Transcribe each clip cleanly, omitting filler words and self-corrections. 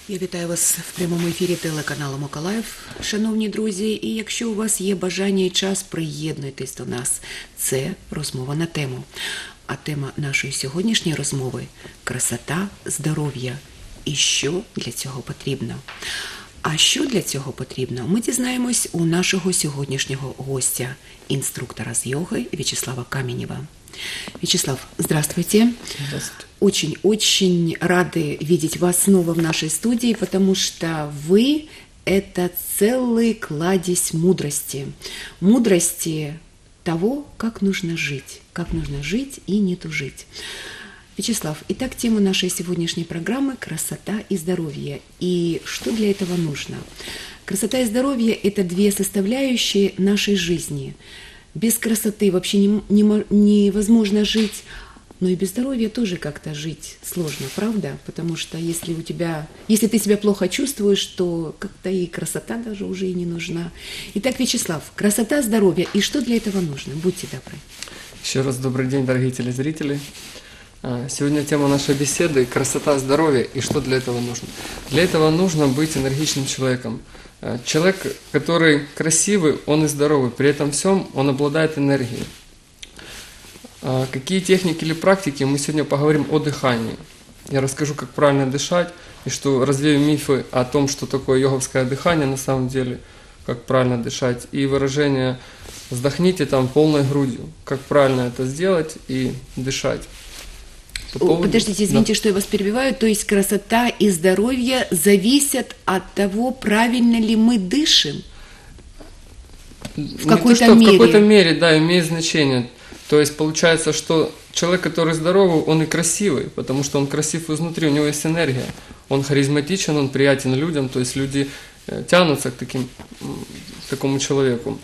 Я вітаю вас в прямому ефірі телеканалу Миколаїв, шановні друзі. І якщо у вас є бажання і час, приєднуйтесь до нас. Це розмова на тему. А тема нашої сьогоднішньої розмови – красота, здоров'я. І що для цього потрібно? А що для цього потрібно, ми дізнаємось у нашого сьогоднішнього гостя, инструктора с йоги Вячеслава Каменева. Вячеслав, здравствуйте. Здравствуйте. Очень рады видеть вас снова в нашей студии, потому что вы – это целый кладезь мудрости. Мудрости того, как нужно жить и не тужить. Вячеслав, итак, тема нашей сегодняшней программы – красота и здоровье. И что для этого нужно? Красота и здоровье – это две составляющие нашей жизни. Без красоты вообще невозможно жить, но и без здоровья тоже как-то жить сложно, правда? Потому что если ты себя плохо чувствуешь, то как-то и красота даже уже и не нужна. Итак, Вячеслав, красота, здоровье, и что для этого нужно? Будьте добры. Еще раз добрый день, дорогие телезрители. Сегодня тема нашей беседы – красота, здоровье и что для этого нужно. Для этого нужно быть энергичным человеком. Человек, который красивый, он и здоровый, при этом всем он обладает энергией. Какие техники или практики, мы сегодня поговорим о дыхании. Я расскажу, как правильно дышать, и что развею мифы о том, что такое йоговское дыхание на самом деле, как правильно дышать, и выражение «вздохните там полной грудью», как правильно это сделать и дышать. Подождите, извините, что я вас перебиваю. То есть красота и здоровье зависят от того, правильно ли мы дышим? В какой-то мере. В какой-то мере, да, имеет значение. То есть получается, что человек, который здоровый, он и красивый, потому что он красив изнутри, у него есть энергия. Он харизматичен, он приятен людям, то есть люди тянутся к такому человеку.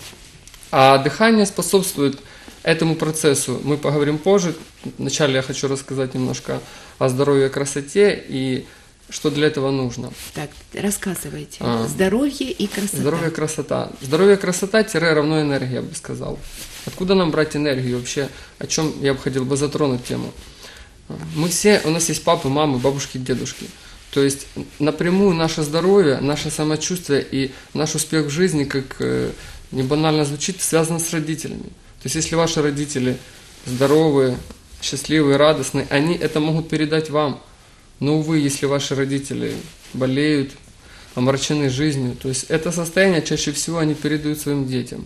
А дыхание способствует этому процессу. Мы поговорим позже. Вначале я хочу рассказать немножко о здоровье и красоте и что для этого нужно. Так, рассказывайте. Здоровье и красота. Здоровье и красота. Здоровье и красота равно энергия, я бы сказал. Откуда нам брать энергию вообще? О чем я бы хотел бы затронуть тему? Мы все, у нас есть папы, мамы, бабушки, дедушки. То есть напрямую наше здоровье, наше самочувствие и наш успех в жизни, как не банально звучит, связано с родителями. То есть если ваши родители здоровые, счастливые, радостные, они это могут передать вам. Но, увы, если ваши родители болеют, омрачены жизнью, то есть это состояние чаще всего они передают своим детям.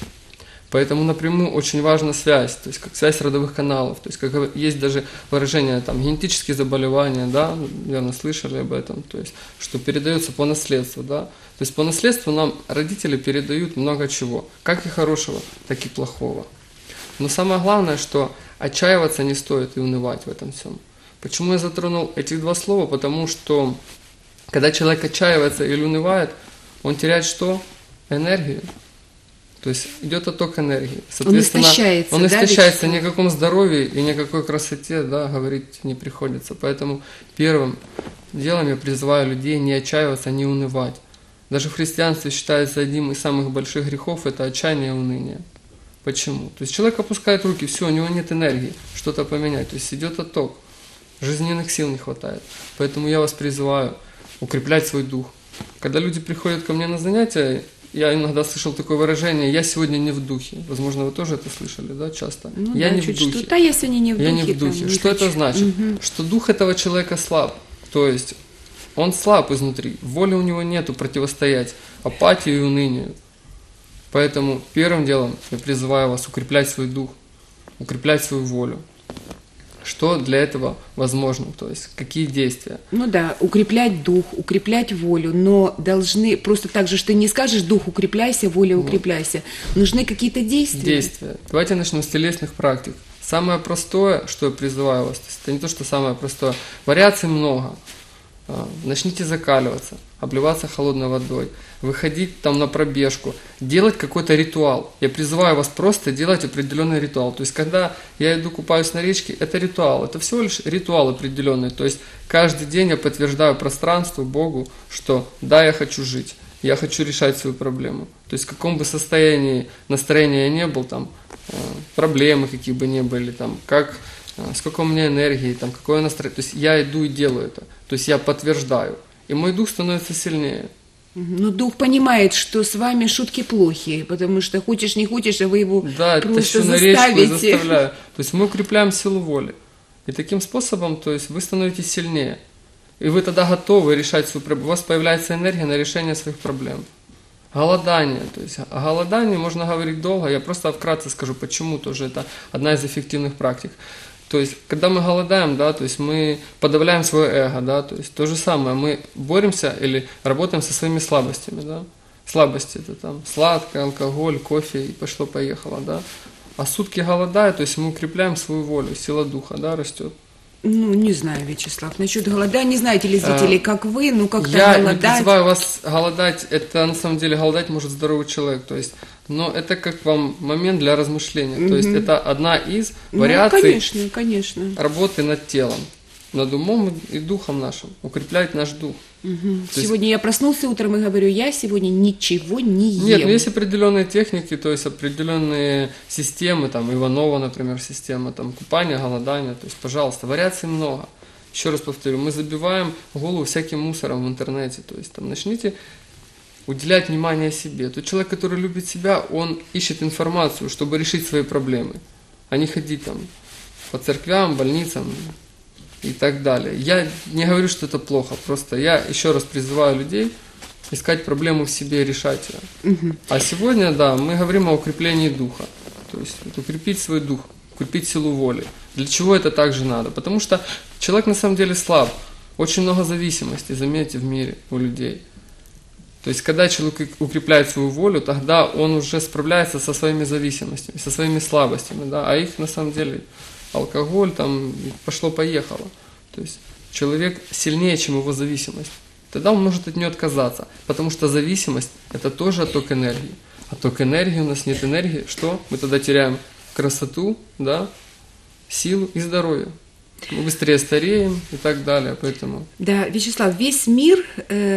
Поэтому напрямую очень важна связь, то есть как связь родовых каналов, то есть как есть даже выражение там генетические заболевания, да, наверное, слышали об этом, то есть что передается по наследству, да, то есть по наследству нам родители передают много чего, как и хорошего, так и плохого. Но самое главное, что отчаиваться не стоит и унывать в этом всем. Почему я затронул эти два слова? Потому что когда человек отчаивается или унывает, он теряет что? Энергию. То есть идет отток энергии. Соответственно, он истощается, ни о каком здоровье и ни о какой красоте, да, говорить не приходится. Поэтому первым делом я призываю людей не отчаиваться, не унывать. Даже в христианстве считается одним из самых больших грехов – это отчаяние и уныние. Почему? То есть человек опускает руки, все, у него нет энергии, что-то поменять. То есть идет отток, жизненных сил не хватает. Поэтому я вас призываю укреплять свой дух. Когда люди приходят ко мне на занятия, я иногда слышал такое выражение «я сегодня не в духе». Возможно, вы тоже это слышали, да, часто? Ну, я да, не в духе. Что-то я сегодня не в духе. Я не в духе. Что это значит? Что дух этого человека слаб. То есть он слаб изнутри. Воли у него нету противостоять апатии и унынию. Поэтому первым делом я призываю вас укреплять свой дух, укреплять свою волю. Что для этого возможно, то есть какие действия? Ну да, укреплять дух, укреплять волю, но должны, просто так же, что ты не скажешь дух укрепляйся, воля укрепляйся, нужны какие-то действия. Действия. Давайте начнем с телесных практик. Самое простое, что я призываю вас, то есть это не то, что самое простое, вариаций много. Начните закаливаться, обливаться холодной водой, выходить там на пробежку, делать какой-то ритуал. Я призываю вас просто делать определенный ритуал. То есть, когда я иду купаюсь на речке, это ритуал, это всего лишь ритуал определенный. То есть, каждый день я подтверждаю пространству, Богу, что да, я хочу жить, я хочу решать свою проблему. То есть, в каком бы состоянии, настроения я не был, там, проблемы какие бы ни были, там, сколько у меня энергии, там, какое настроение. То есть, я иду и делаю это. То есть, я подтверждаю. и мой дух становится сильнее. Но дух понимает, что с вами шутки плохие, потому что хочешь не хочешь, а вы его Да, просто тащу на речку и заставите. заставляю. То есть мы укрепляем силу воли. И таким способом, то есть вы становитесь сильнее. И вы тогда готовы решать свою проблему. У вас появляется энергия на решение своих проблем. Голодание. То есть о голодании можно говорить долго. Я просто вкратце скажу, почему тоже это одна из эффективных практик. То есть, когда мы голодаем, да, то есть мы подавляем свое эго, да, то есть то же самое, мы боремся или работаем со своими слабостями, да. Слабости это там сладкое, алкоголь, кофе и пошло-поехало, да. А сутки голодая, то есть мы укрепляем свою волю, сила духа, да, растет. Ну, не знаю, Вячеслав, насчет голодания, не знаете ли зрители, как вы, ну как-то Я не голодать. призываю вас голодать, это на самом деле голодать может здоровый человек, то есть, но это как вам момент для размышления, то есть это одна из вариаций конечно, конечно. работы над телом, над умом и духом нашим, укреплять наш дух. То Сегодня я проснулся утром и говорю, я сегодня ничего не ем. Нет, но есть определенные техники, то есть определенные системы, там Иванова, например, система, там купания, голодания, то есть, пожалуйста, вариаций много. Еще раз повторю, мы забиваем голову всяким мусором в интернете, то есть там начните уделять внимание себе. Тот человек, который любит себя, он ищет информацию, чтобы решить свои проблемы, а не ходить там по церквям, больницам и так далее. Я не говорю, что это плохо, просто я еще раз призываю людей искать проблему в себе и решать ее. А сегодня, да, мы говорим о укреплении духа, то есть укрепить свой дух, укрепить силу воли. Для чего это также надо? Потому что человек на самом деле слаб, очень много зависимостей, заметьте, в мире у людей. То есть, когда человек укрепляет свою волю, тогда он уже справляется со своими зависимостями, со своими слабостями, да, а их на самом деле алкоголь, там, пошло-поехало. То есть, человек сильнее, чем его зависимость. Тогда он может от нее отказаться, потому что зависимость – это тоже отток энергии. Отток энергии, у нас нет энергии, что? Мы тогда теряем красоту, да, силу и здоровье. Мы быстрее стареем и так далее, поэтому... Да, Вячеслав, весь мир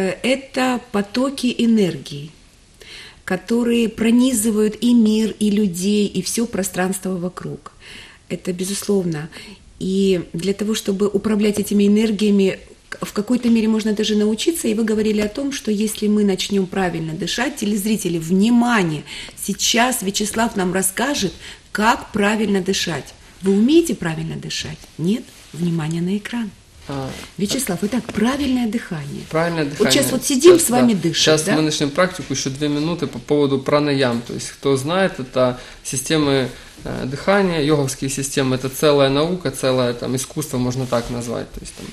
это потоки энергии, которые пронизывают и мир, и людей, и все пространство вокруг. Это безусловно. И для того, чтобы управлять этими энергиями, в какой-то мере можно даже научиться, и вы говорили о том, что если мы начнем правильно дышать, телезрители, внимание, сейчас Вячеслав нам расскажет, как правильно дышать. Вы умеете правильно дышать? Нет? Внимание на экран. Вячеслав, итак, правильное дыхание. Правильное дыхание. Вот сейчас вот сидим сейчас, с вами, да. дышим. Сейчас да? мы начнем практику, еще 2 минуты по поводу пранаям. То есть, кто знает, это системы дыхания, йоговские системы, это целая наука, целое там, искусство, можно так назвать. То есть, там,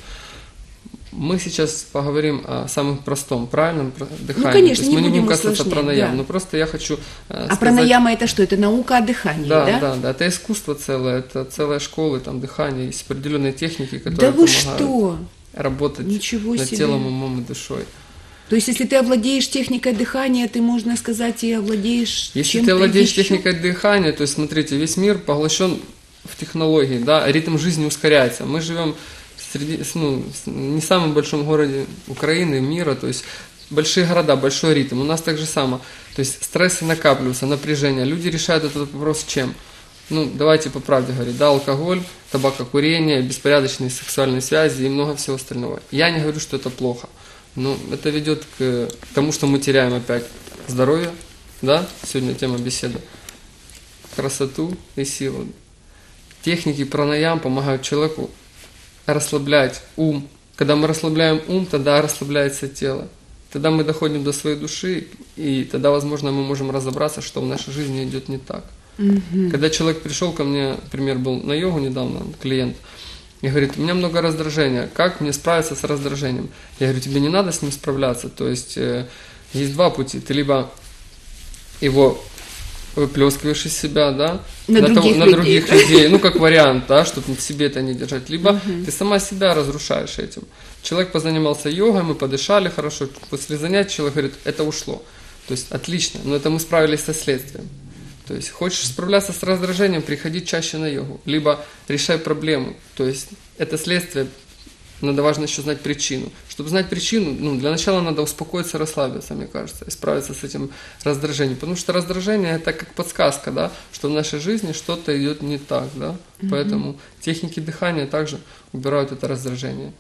мы сейчас поговорим о самом простом, правильном дыхании. Ну, конечно, то есть, мы не будем усложнять, касаться пранаям, да. но просто я хочу сказать... А пранаяма это что? Это наука о дыхании, да? Да, это искусство целое, это целая школа там, дыхания, есть определенные техники, которые Да вы помогают что? работать Ничего над себе. телом, умом и душой. То есть, если ты овладеешь техникой дихания, ты, можно сказать, и овладеешь Если чем-то ты овладеешь еще? техникой дыхания, то есть, смотрите, весь мир поглощен в технологии, да, ритм жизни ускоряется. Мы живем среди, не в самом большом городе Украины, мира, то есть, большие города, большой ритм. У нас так же само. То есть, стрессы накапливаются, напряжение. Люди решают этот вопрос чем? Ну, давайте по правде говорить, да, алкоголь, табакокурение, беспорядочные сексуальные связи и много всего остального. Я не говорю, что это плохо. Но это ведет к тому, что мы теряем опять здоровье, да, сегодня тема беседы, красоту и силу. Техники пранаям помогают человеку расслаблять ум. Когда мы расслабляем ум, тогда расслабляется тело. Тогда мы доходим до своей души, и тогда, возможно, мы можем разобраться, что в нашей жизни идет не так. Когда человек пришел ко мне, например, был на йогу недавно, клиент, и говорит, у меня много раздражения, как мне справиться с раздражением? Я говорю, тебе не надо с ним справляться, то есть есть 2 пути, ты либо его выплескиваешь из себя, да, на других людей, ну как вариант, да, чтобы в себе это не держать, либо ты сама себя разрушаешь этим. Человек позанимался йогой, мы подышали хорошо, после занятий человек говорит, это ушло, то есть отлично, но это мы справились со следствием. То есть, хочешь справляться с раздражением, приходи чаще на йогу, либо решай проблему. То есть, это следствие, надо важно еще знать причину. Чтобы знать причину, для начала надо успокоиться, расслабиться, мне кажется, и справиться с этим раздражением. Потому что раздражение это как подсказка, да, что в нашей жизни что-то идет не так, да. Поэтому техники дыхания также убирают это раздражение.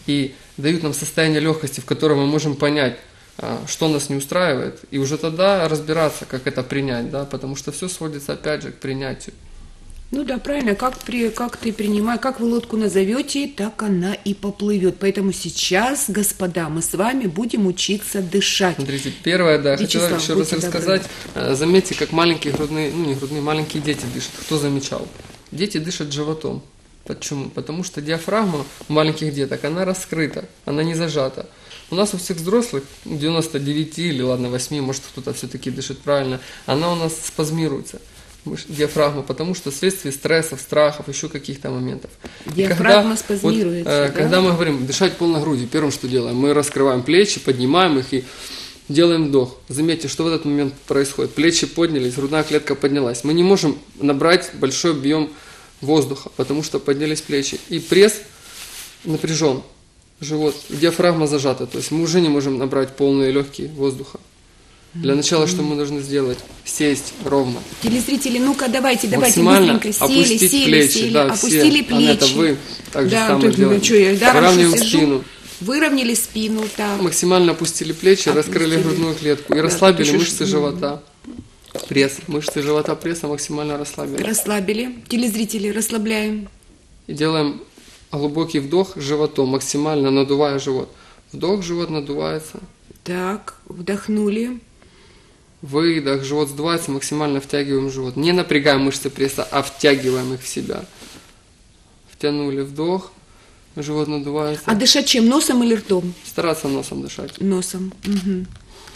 и дают нам состояние легкости, в котором мы можем понять, что нас не устраивает, и уже тогда разбираться, как это принять, да, потому что все сводится опять же к принятию. Ну да, правильно, как ты принимаешь, как вы лодку назовете, так она и поплывет. Поэтому сейчас, господа, мы с вами будем учиться дышать. Смотрите, первое, да, Вячеслав, хотел еще раз будьте рассказать. Заметьте, как маленькие грудные, маленькие дети дышат. Кто замечал? Дети дышат животом. Почему? Потому что диафрагма у маленьких деток, она раскрыта, она не зажата. У нас у всех взрослых, 99 или, ладно, 8, может кто-то все-таки дышит правильно, она у нас спазмируется. Диафрагма, потому что вследствие стрессов, страхов, еще каких-то моментов. Диафрагма спазмируется, да? Когда мы говорим дышать полной грудью, первым что делаем? Мы раскрываем плечи, поднимаем их и делаем вдох. Заметьте, что в этот момент происходит. Плечи поднялись, грудная клетка поднялась. Мы не можем набрать большой объем воздуха, потому что поднялись плечи. И пресс напряжен, живот, диафрагма зажата. То есть мы уже не можем набрать полные легкие воздуха. Для начала, что мы должны сделать? Сесть ровно. Телезрители, ну-ка, давайте Максимально быстренько. опустить плечи. Да, опустили все. плечи. Анетта, вы так же да, самое делаете. Выравниваем спину. Выровняли спину, так. Максимально опустили плечи, раскрыли грудную клетку и расслабили мышцы живота. Пресс. Мышцы живота, пресса максимально расслабили. Расслабили. Телезрители, расслабляем. И делаем глубокий вдох животом, максимально надувая живот. Вдох, живот надувается. Так, вдохнули. Выдох, живот сдувается, максимально втягиваем живот. Не напрягаем мышцы пресса, а втягиваем их в себя. Втянули вдох, живот надувается. А дышать чем? Носом или ртом? Стараться носом дышать. Носом. Угу.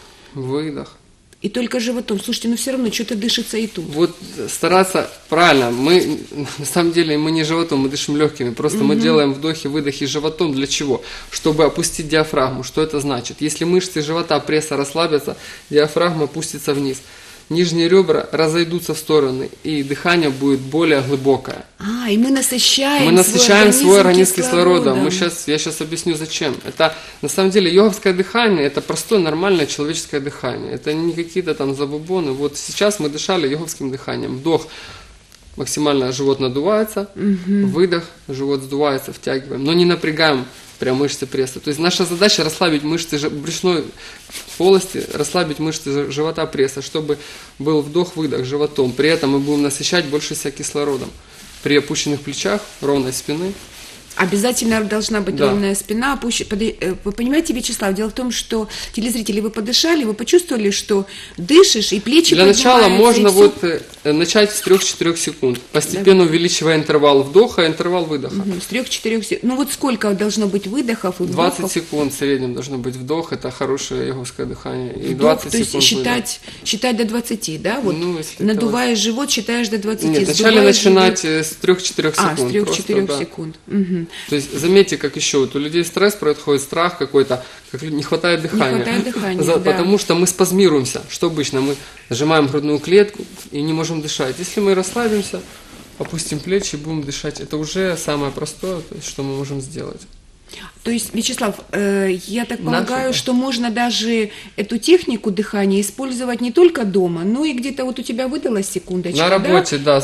Выдох. И только животом. Слушайте, все равно что-то дышится и тут. Вот стараться правильно. Мы на самом деле мы не животом, мы дышим легкими. Просто мы делаем вдохи, выдохи животом. Для чего? Чтобы опустить диафрагму. Что это значит? Если мышцы живота, пресса расслабятся, диафрагма опустится вниз. Нижние ребра разойдутся в стороны, и дыхание будет более глубокое. И мы насыщаем свой организм кислородом. Я сейчас объясню зачем. Это на самом деле йоговское дыхание, это простое нормальное человеческое дыхание. Это не какие-то там забубоны. Вот сейчас мы дышали йоговским дыханием. Вдох, максимально живот надувается, выдох, живот сдувается, втягиваем. Но не напрягаем прям мышцы пресса. То есть наша задача расслабить мышцы брюшной полости, расслабить мышцы живота пресса, чтобы был вдох-выдох животом. При этом мы будем насыщать больше себя кислородом. При опущенных плечах, ровной спины. Обязательно должна быть ровная спина. Вы понимаете, Вячеслав, дело в том, что телезрители, вы подышали, вы почувствовали, что дышишь, и плечи Для начала можно все... начать с 3-4 секунд, постепенно увеличивая интервал вдоха и интервал выдоха. С 3-4 секунд. Ну вот сколько должно быть выдохов и вдохов? 20 секунд в среднем должно быть вдох, это хорошее йоговское дыхание. И вдох, 20 то есть секунд считать до 20, да? Вот надуваешь живот, считаешь до 20. Нет, вначале начинать с 3-4 секунд. С 3-4 секунд. Угу. То есть заметьте, как еще вот у людей стресс происходит, страх какой-то, как не хватает дыхания. Не хватает дыхания, Потому что мы спазмируемся. Что обычно? Мы сжимаем грудную клетку и не можем дышать. Если мы расслабимся, опустим плечи и будем дышать, это уже самое простое, то есть, что мы можем сделать. То есть, Вячеслав, я так полагаю, что можно даже эту технику дыхания использовать не только дома, но и где-то вот у тебя выдалась секундочка. На работе, да.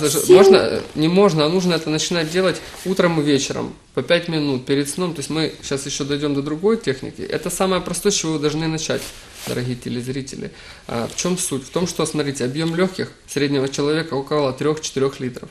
Нужно это начинать делать утром и вечером, по 5 минут перед сном. То есть мы сейчас еще дойдем до другой техники. Это самое простое, с чего вы должны начать, дорогие телезрители. В чем суть? В том, что, смотрите, объем легких среднего человека около 3-4 литров.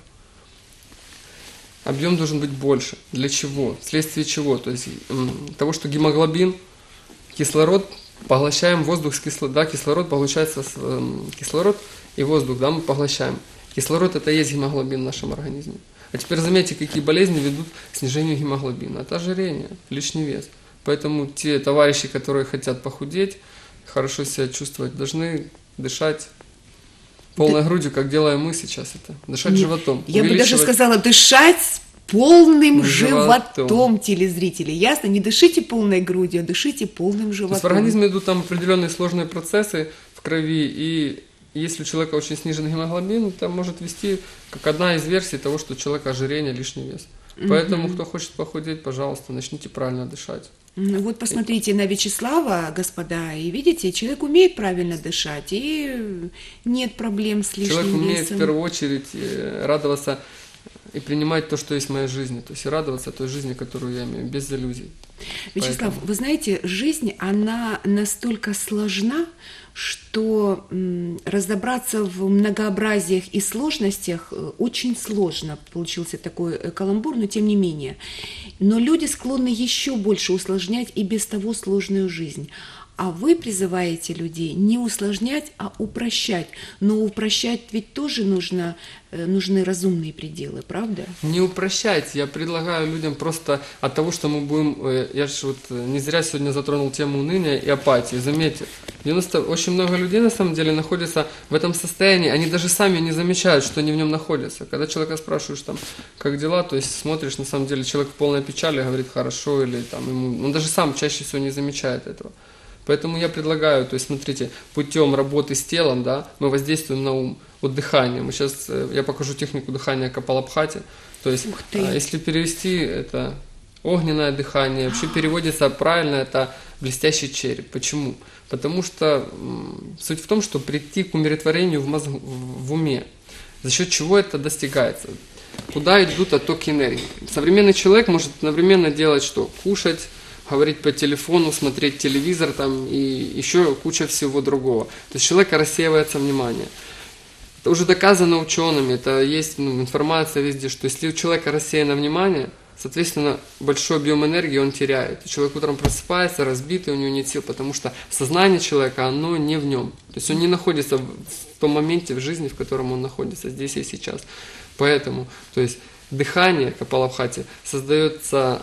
Объем должен быть больше. Для чего? Вследствие чего? То есть того, что гемоглобин, кислород, поглощаем воздух с кислородом. Да, кислород получается кислород и воздух, да, мы поглощаем. Кислород это и есть гемоглобин в нашем организме. А теперь заметьте, какие болезни ведут к снижению гемоглобина. Это ожирение, лишний вес. Поэтому те товарищи, которые хотят похудеть, хорошо себя чувствовать, должны дышать полной грудью, как делаем мы сейчас это. Дышать животом. Я бы даже сказала, дышать полным животом, телезрители. Ясно? Не дышите полной грудью, а дышите полным животом. То есть в организме идут там определенные сложные процессы в крови, и если у человека очень снижен гемоглобин, это может вести как одна из версий того, что у человека ожирение, лишний вес. Поэтому, кто хочет похудеть, пожалуйста, начните правильно дышать. Вот посмотрите на Вячеслава, господа, и видите, человек умеет правильно дышать, и нет проблем с лишним весом. Человек умеет в первую очередь радоваться и принимать то, что есть в моей жизни, то есть и радоваться той жизни, которую я имею, без иллюзий. Вячеслав, Поэтому- вы знаете, жизнь, она настолько сложна, что разобраться в многообразиях и сложностях очень сложно. Получился такой каламбур, но тем не менее. Но люди склонны еще больше усложнять и без того сложную жизнь. А вы призываете людей не усложнять, а упрощать. Но упрощать ведь тоже нужны разумные пределы, правда? Не упрощайте, я предлагаю людям просто от того, что мы будем, я же вот не зря сегодня затронул тему уныния и апатии, заметьте, очень много людей на самом деле находятся в этом состоянии, они даже сами не замечают, что они в нем находятся. Когда человека спрашиваешь там, как дела, то есть смотришь, на самом деле человек в полной печали, говорит хорошо, или там он даже сам чаще всего не замечает этого. Поэтому я предлагаю, то есть смотрите, путем работы с телом, да, мы воздействуем на ум. Вот дыхание. Я покажу технику дыхания Капалабхати. То есть, если перевести, это огненное дыхание. Вообще переводится правильно, это блестящий череп. Почему? Потому что суть в том, что прийти к умиротворению в уме. За счет чего это достигается? Куда идут оттоки энергии? Современный человек может одновременно делать что? Кушать, говорить по телефону, смотреть телевизор там, и еще куча всего другого. То есть человека рассеивается внимание. Это уже доказано учеными, это есть информация везде, что если у человека рассеяно внимание, соответственно, большой объем энергии он теряет. И человек утром просыпается, разбитый, у него нет сил, потому что сознание человека, оно не в нем. То есть он не находится в том моменте в жизни, в котором он находится, здесь и сейчас. Поэтому, то есть дыхание Капалабхати создается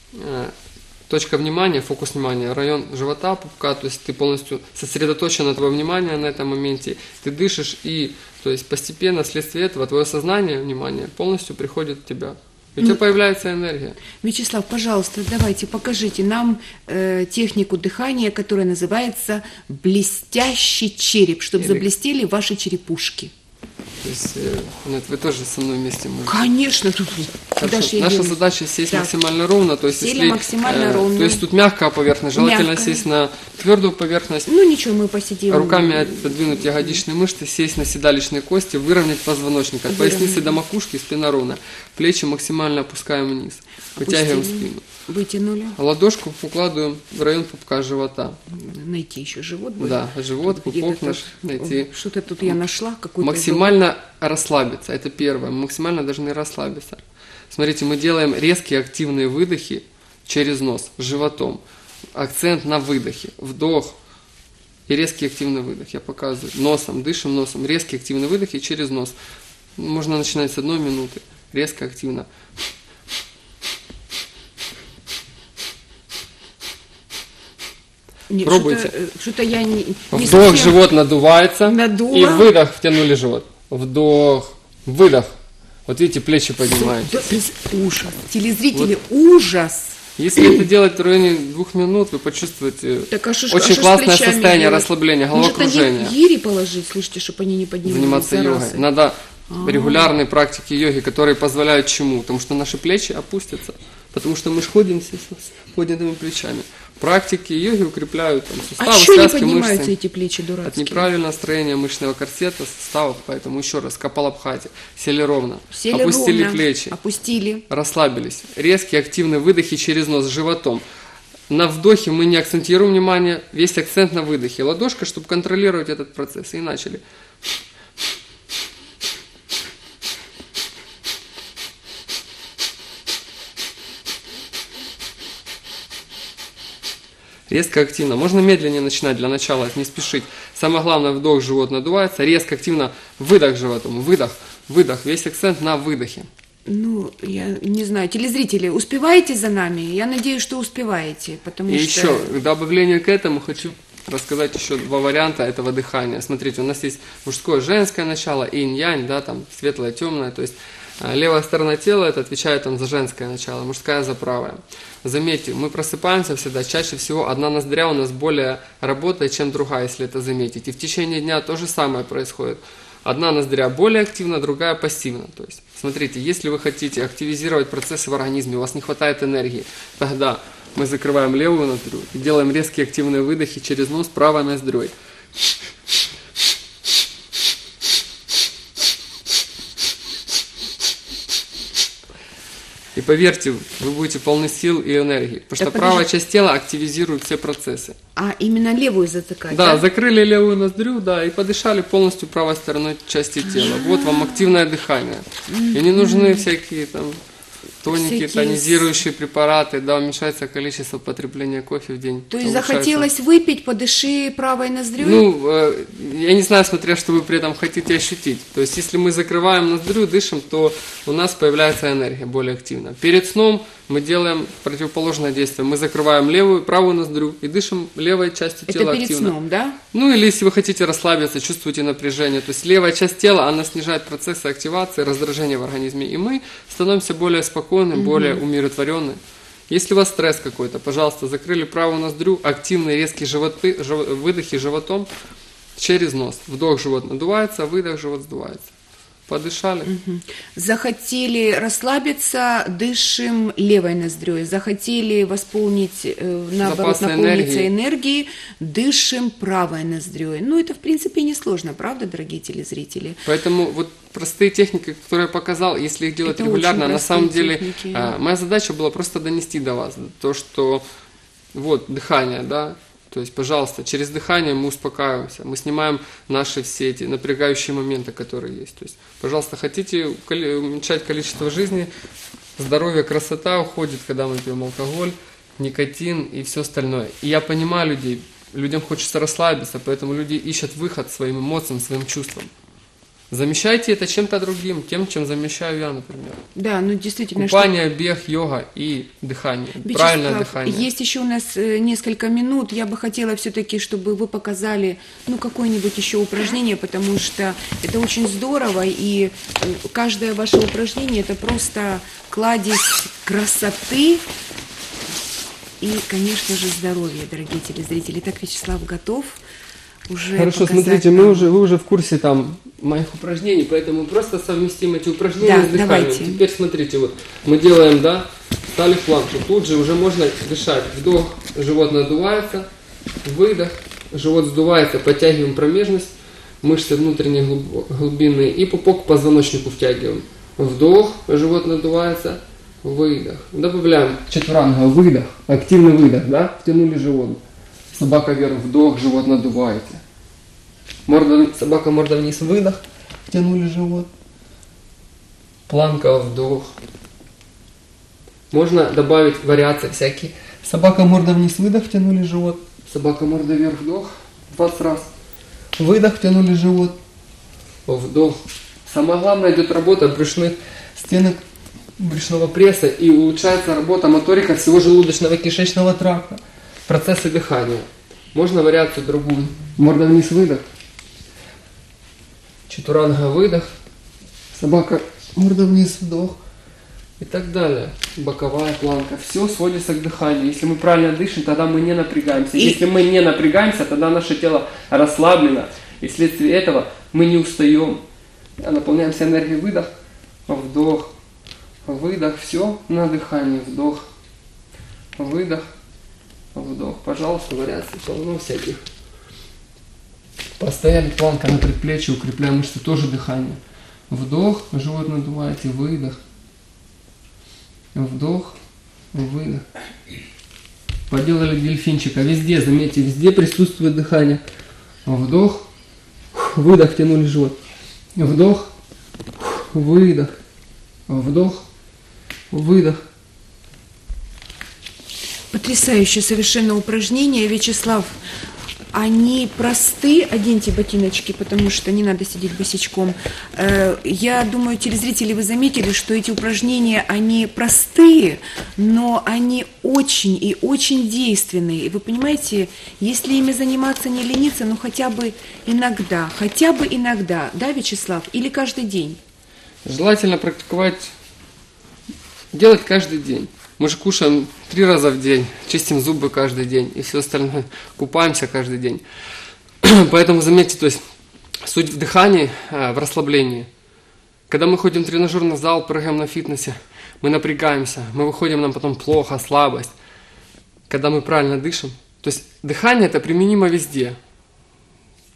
точка внимания, фокус внимания, район живота, пупка, то есть ты полностью сосредоточено твое внимание на этом моменте, ты дышишь и, то есть постепенно вследствие этого твое сознание, внимание полностью приходит в тебя. И у тебя появляется энергия. Вячеслав, пожалуйста, давайте покажите нам технику дыхания, которая называется блестящий череп, чтобы заблестели ваши черепушки. То есть нет, вы тоже со мной вместе можете. Конечно. Наша задача сесть максимально ровно. То есть, сели максимально ровно. То есть тут мягкая поверхность, желательно Мягкая. сесть на твердую поверхность. Ну ничего, мы посидим. Руками отодвинуть ягодичные мышцы, сесть на седалищные кости, выровнять позвоночник. От поясницы до макушки, спина ровно. Плечи максимально опускаем вниз. Вытягиваем спину. Вытянули. Ладошку укладываем в район пупка живота. Найти еще живот будет. Да, живот, пупок наш найти. Что-то тут я нашла. Максимально расслабиться, это первое. Мы максимально должны расслабиться. Смотрите, мы делаем резкие активные выдохи через нос, животом. Акцент на выдохе. Вдох и резкий активный выдох. Я показываю. Носом, дышим носом. Резкие активные выдохи через нос. Можно начинать с 1 минуты. Резко, активно. Нет, пробуйте. Что-то я не Вдох, совсем живот надувается. надула. И выдох, втянули живот. Вдох, выдох. Вот видите, плечи поднимаете. Ужас. Телезрители, ужас. Если это делать в районе 2 минут, вы почувствуете очень классное состояние расслабления, головокружения. Может, на гири положить, слушайте, чтобы они не поднимались. Заниматься йогой. Надо регулярные практики йоги, которые позволяют чему? Потому что наши плечи опустятся. Потому что мы же ходим с поднятыми плечами. Практики йоги укрепляют там, суставы, а что не связки, поднимаются мышцы. эти плечи дурацкие? От неправильного строения мышечного корсета, суставов. Поэтому еще раз, Капалабхати. Сели ровно. Сели опустили ровно. плечи. Опустили. Расслабились. Резкие активные выдохи через нос, животом. На вдохе мы не акцентируем внимание, весь акцент на выдохе. Ладошка, чтобы контролировать этот процесс. И начали. Резко, активно. Можно медленнее начинать для начала, не спешить. Самое главное, вдох, живот надувается. Резко, активно, выдох животом. Выдох, выдох. Весь акцент на выдохе. Ну, я не знаю, телезрители, успеваете за нами? Я надеюсь, что успеваете, потому И что... еще, к добавлению к этому, хочу рассказать еще 2 варианта этого дыхания. Смотрите, у нас есть мужское, женское начало, инь-янь, да, там светлое, темное, то есть левая сторона тела это отвечает там за женское начало, мужская за правое. Заметьте, мы просыпаемся всегда, чаще всего одна ноздря у нас более работает, чем другая, если это заметить. И в течение дня то же самое происходит. Одна ноздря более активна, другая пассивна. То есть, смотрите, если вы хотите активизировать процессы в организме, у вас не хватает энергии, тогда мы закрываем левую ноздрю и делаем резкие активные выдохи через нос правой ноздрёй. И поверьте, вы будете полны сил и энергии. Потому что правая часть тела активизирует все процессы. А именно левую затыкать? Да, закрыли левую ноздрю, да, и подышали полностью правой стороной части тела. Вот вам активное дыхание. И не нужны всякие там тоники, тонизирующие препараты, да, уменьшается количество потребления кофе в день. То есть захотелось выпить, подыши правой ноздрёй? Ну, я не знаю, смотря что вы при этом хотите ощутить. То есть если мы закрываем ноздрю, дышим, то у нас появляется энергия более активно. Перед сном мы делаем противоположное действие. Мы закрываем левую, правую ноздрю и дышим левой частью тела активно. Это перед сном, да? Ну, или если вы хотите расслабиться, чувствуете напряжение. То есть левая часть тела, она снижает процессы активации, раздражения в организме. И мы становимся более спокойны, более умиротворены. Если у вас стресс какой-то, пожалуйста, закрыли правую ноздрю, активные резкие выдохи животом через нос. Вдох, живот надувается, выдох, живот сдувается. Подышали. Захотели расслабиться, дышим левой ноздрёй. Захотели восполнить, наоборот, наполниться энергией, дышим правой ноздрёй. Ну, это, в принципе, несложно, правда, дорогие телезрители? Поэтому вот простые техники, которые я показал, если их делать регулярно, на самом деле, моя задача была просто донести до вас то, что вот дыхание, да, то есть, пожалуйста, через дыхание мы успокаиваемся, мы снимаем наши все эти напрягающие моменты, которые есть. То есть, пожалуйста, хотите уменьшать количество жизни, здоровье, красота уходит, когда мы пьем алкоголь, никотин и все остальное. И я понимаю людей, людям хочется расслабиться, поэтому люди ищут выход своим эмоциям, своим чувствам. Замещайте это чем-то другим, тем, чем замещаю я, например. Да, ну действительно. Купание, бег, йога и дыхание. Правильное дыхание. Есть еще у нас несколько минут. Я бы хотела все-таки, чтобы вы показали, ну, какое-нибудь еще упражнение, потому что это очень здорово, и каждое ваше упражнение – это просто кладезь красоты и, конечно же, здоровья, дорогие телезрители. Итак, Вячеслав готов уже Хорошо, смотрите, вы уже в курсе там моих упражнений, поэтому просто совместим эти упражнения с дыханием. Давайте. Теперь смотрите, вот мы делаем, да, стали в планку, тут же уже можно дышать. Вдох, живот надувается, выдох, живот сдувается, подтягиваем промежность, мышцы внутренние глубинные и пупок к позвоночнику втягиваем. Вдох, живот надувается, выдох. Добавляем четверанга, выдох, активный выдох, да, втянули живот. Собака вверх, вдох, живот надуваете. Собака морда вниз, выдох, втянули живот. Планка, вдох. Можно добавить вариации всякие. Собака морда вниз, выдох, втянули живот. Собака морда вверх, вдох, 20 раз. Выдох, втянули живот. Вдох. Самое главное, идет работа брюшных стенок, брюшного пресса, и улучшается работа моторика всего желудочно-кишечного тракта. Процессы дыхания. Можно вариацию другую. Морда вниз, выдох. Чатуранга, выдох. Собака, морда вниз, вдох. И так далее. Боковая планка. Все сводится к дыханию. Если мы правильно дышим, тогда мы не напрягаемся. Если мы не напрягаемся, тогда наше тело расслаблено. И вследствие этого мы не устаем. Наполняемся энергией. Выдох. Вдох. Выдох. Все на дыхании. Вдох. Выдох. Вдох. Пожалуйста, вариации полно всяких. Постояли, планка на предплечье, укрепляем мышцы, тоже дыхание. Вдох, живот надуваете, выдох. Вдох, выдох. Поделали дельфинчика. Везде, заметьте, везде присутствует дыхание. Вдох, выдох, тянули живот. Вдох, выдох. Вдох, выдох. Потрясающее совершенно упражнение, Вячеслав. Они просты, оденьте ботиночки, потому что не надо сидеть босичком. Я думаю, телезрители, вы заметили, что эти упражнения, они простые, но они очень и очень действенные. И вы понимаете, если ими заниматься не лениться, но хотя бы иногда, да, Вячеслав, или каждый день? Желательно практиковать, делать каждый день. Мы же кушаем 3 раза в день, чистим зубы каждый день и все остальное, купаемся каждый день. Поэтому заметьте, то есть суть в дыхании, в расслаблении. Когда мы ходим в тренажерный зал, прыгаем на фитнесе, мы напрягаемся, мы выходим, нам потом плохо, слабость. Когда мы правильно дышим, то есть дыхание это применимо везде.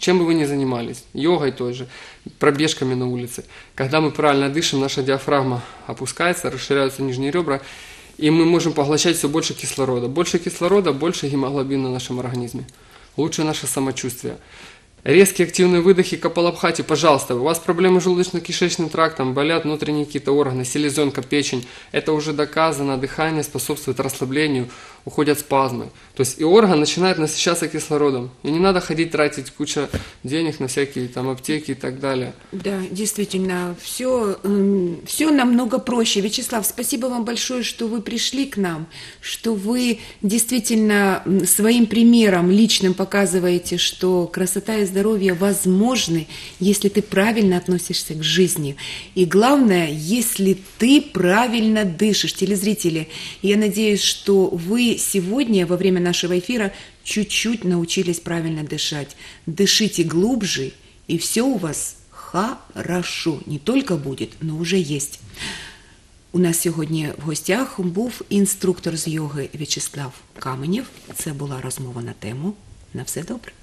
чем бы вы ни занимались, йогой той же, пробежками на улице, когда мы правильно дышим, наша диафрагма опускается, расширяются нижние ребра, и мы можем поглощать все больше кислорода. Больше кислорода, больше гемоглобина в нашем организме. Лучше наше самочувствие. Резкие активные выдохи капалабхати, пожалуйста. У вас проблемы с желудочно-кишечным трактом, болят внутренние какие-то органы, селезенка, печень. Это уже доказано, дыхание способствует расслаблению, уходят спазмы. То есть и орган начинает насыщаться кислородом. И не надо ходить тратить кучу денег на всякие там аптеки и так далее. Да, действительно, все намного проще. Вячеслав, спасибо вам большое, что вы пришли к нам, что вы действительно своим примером личным показываете, что красота и здоровье возможны, если ты правильно относишься к жизни. И главное, если ты правильно дышишь. Телезрители, я надеюсь, что вы сегодня во время нашего эфира чуть-чуть научились правильно дышать. Дышите глубже, и все у вас хорошо. Не только будет, но уже есть. У нас сьогодні в гостях був інструктор з йоги В'ячеслав Каменєв. Це була розмова на тему «На все добре».